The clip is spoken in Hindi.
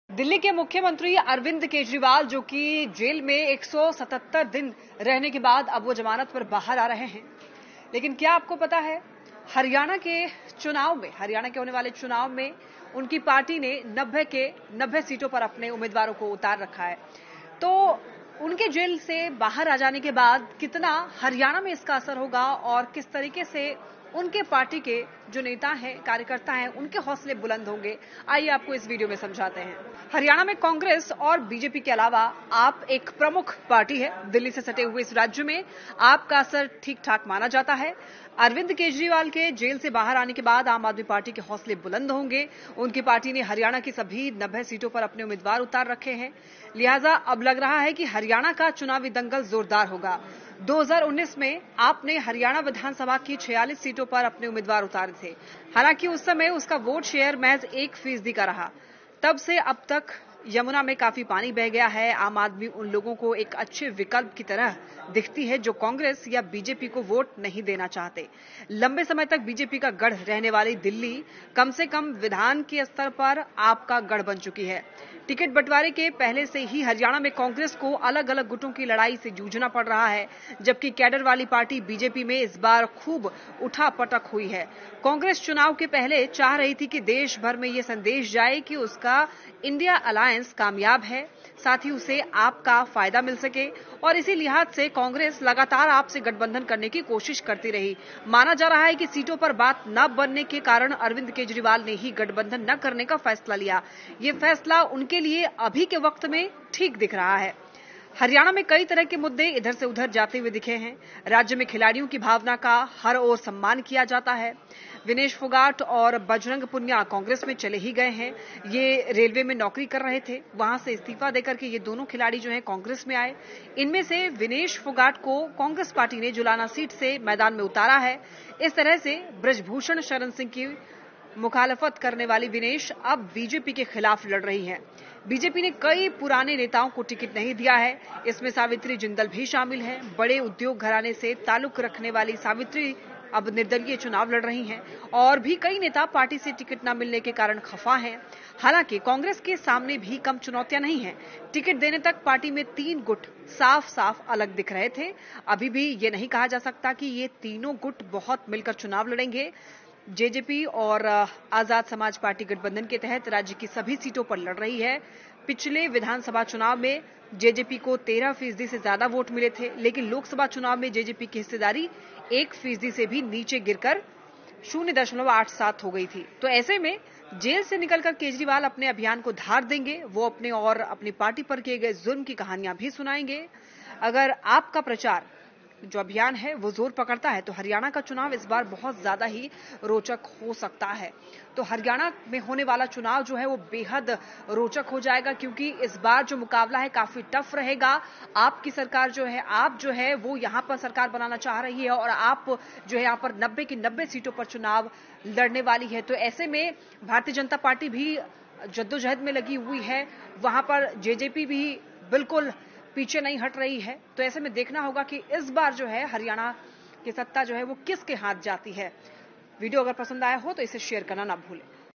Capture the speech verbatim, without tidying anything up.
दिल्ली के मुख्यमंत्री अरविंद केजरीवाल जो कि जेल में एक सौ सतहत्तर दिन रहने के बाद अब वो जमानत पर बाहर आ रहे हैं। लेकिन क्या आपको पता है, हरियाणा के चुनाव में हरियाणा के होने वाले चुनाव में उनकी पार्टी ने नब्बे के नब्बे सीटों पर अपने उम्मीदवारों को उतार रखा है। तो उनके जेल से बाहर आ जाने के बाद कितना हरियाणा में इसका असर होगा और किस तरीके से उनके पार्टी के जो नेता हैं, कार्यकर्ता हैं, उनके हौसले बुलंद होंगे, आइए आपको इस वीडियो में समझाते हैं। हरियाणा में कांग्रेस और बीजेपी के अलावा आप एक प्रमुख पार्टी है। दिल्ली से सटे हुए इस राज्य में आपका असर ठीक ठाक माना जाता है। अरविंद केजरीवाल के जेल से बाहर आने के बाद आम आदमी पार्टी के हौसले बुलंद होंगे। उनकी पार्टी ने हरियाणा की सभी नब्बे सीटों पर अपने उम्मीदवार उतार रखे हैं। लिहाजा अब लग रहा है कि हरियाणा का चुनावी दंगल जोरदार होगा। दो हज़ार उन्नीस में आपने हरियाणा विधानसभा की छियालीस सीटों पर अपने उम्मीदवार उतारे थे। हालांकि उस समय उसका वोट शेयर महज एक फीसदी का रहा। तब से अब तक यमुना में काफी पानी बह गया है। आम आदमी उन लोगों को एक अच्छे विकल्प की तरह दिखती है जो कांग्रेस या बीजेपी को वोट नहीं देना चाहते। लंबे समय तक बीजेपी का गढ़ रहने वाली दिल्ली कम से कम विधान के स्तर पर आपका गढ़ बन चुकी है। टिकट बंटवारे के पहले से ही हरियाणा में कांग्रेस को अलग अलग गुटों की लड़ाई से जूझना पड़ रहा है, जबकि कैडर वाली पार्टी बीजेपी में इस बार खूब उठापटक हुई है। कांग्रेस चुनाव के पहले चाह रही थी कि देश भर में ये संदेश जाए कि उसका इंडिया अलायंस कामयाब है, साथ ही उसे आपका फायदा मिल सके, और इसी लिहाज से कांग्रेस लगातार आपसे गठबंधन करने की कोशिश करती रही। माना जा रहा है कि सीटों पर बात न बनने के कारण अरविंद केजरीवाल ने ही गठबंधन न करने का फैसला लिया। ये फैसला उनके लिए अभी के वक्त में ठीक दिख रहा है। हरियाणा में कई तरह के मुद्दे इधर से उधर जाते हुए दिखे हैं। राज्य में खिलाड़ियों की भावना का हर ओर सम्मान किया जाता है। विनेश फोगाट और बजरंग पुनिया कांग्रेस में चले ही गए हैं। ये रेलवे में नौकरी कर रहे थे, वहां से इस्तीफा देकर के ये दोनों खिलाड़ी जो हैं कांग्रेस में आए। इनमें से विनेश फोगाट को कांग्रेस पार्टी ने जुलाना सीट से मैदान में उतारा है। इस तरह से ब्रजभूषण शरण सिंह की मुखालफत करने वाली विनेश अब बीजेपी के खिलाफ लड़ रही हैं। बीजेपी ने कई पुराने नेताओं को टिकट नहीं दिया है। इसमें सावित्री जिंदल भी शामिल है। बड़े उद्योग घराने से ताल्लुक रखने वाली सावित्री अब निर्दलीय चुनाव लड़ रही हैं, और भी कई नेता पार्टी से टिकट न मिलने के कारण खफा हैं। हालांकि कांग्रेस के सामने भी कम चुनौतियां नहीं हैं। टिकट देने तक पार्टी में तीन गुट साफ साफ अलग दिख रहे थे। अभी भी ये नहीं कहा जा सकता कि ये तीनों गुट बहुत मिलकर चुनाव लड़ेंगे। जेजेपी और आजाद समाज पार्टी गठबंधन के तहत राज्य की सभी सीटों पर लड़ रही है। पिछले विधानसभा चुनाव में जेजेपी को तेरह फीसदी से ज्यादा वोट मिले थे, लेकिन लोकसभा चुनाव में जेजेपी की हिस्सेदारी एक फीसदी से भी नीचे गिरकर शून्य दशमलव आठ सात हो गई थी। तो ऐसे में जेल से निकलकर केजरीवाल अपने अभियान को धार देंगे। वो अपने और अपनी पार्टी पर किए गए जुल्म की कहानियां भी सुनाएंगे। अगर आपका प्रचार जो अभियान है वो जोर पकड़ता है तो हरियाणा का चुनाव इस बार बहुत ज्यादा ही रोचक हो सकता है। तो हरियाणा में होने वाला चुनाव जो है वो बेहद रोचक हो जाएगा, क्योंकि इस बार जो मुकाबला है काफी टफ रहेगा। आपकी सरकार जो है आप जो है वो यहां पर सरकार बनाना चाह रही है, और आप जो है यहां पर नब्बे की नब्बे सीटों पर चुनाव लड़ने वाली है। तो ऐसे में भारतीय जनता पार्टी भी जद्दोजहद में लगी हुई है। वहां पर जेजेपी भी बिल्कुल पीछे नहीं हट रही है। तो ऐसे में देखना होगा कि इस बार जो है हरियाणा की सत्ता जो है वो किसके हाथ जाती है। वीडियो अगर पसंद आया हो तो इसे शेयर करना ना भूलें।